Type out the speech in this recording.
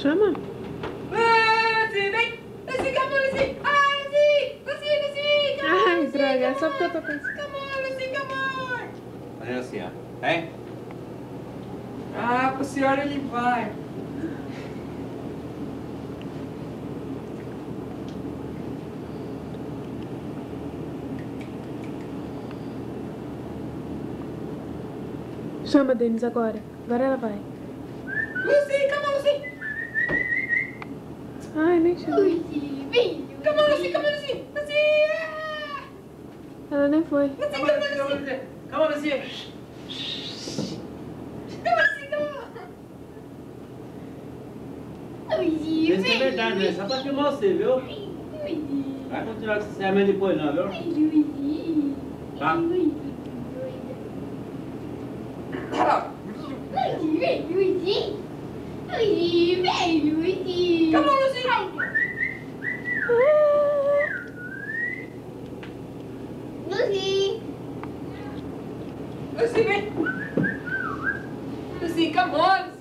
Chama. Lucy, vem! Lucy, come on, Lucy! Ah, Lucy! Lucy, come on! Ai, Lucy, droga, é come só porque eu tô on. cansada. Come on, Lucy, come on! Fazendo assim, ó. Vem. Ah, pra senhora ele vai. Chama, Denis, agora. Agora ela vai. Lucy, come on, Lucy! Ai, nem chama. Lucy, vem, Come on, Lucy, come on, Lucy! Lucy! Ah! Ela nem foi. Lucy, Calma, come on, Lucy, Lucy! calma, Lucy. Come on, Lucy, come on! Lucy, Isso é verdade, né? Só pra filmar você, viu? Lucy, Vai continuar com esse remédio depois não, viu? Lucy. Tá. Lucy, vem, Lucy. Lucy, vem, Lucy. Come on, Lucy! Lucy. Lucy, vem! Lucy, come on!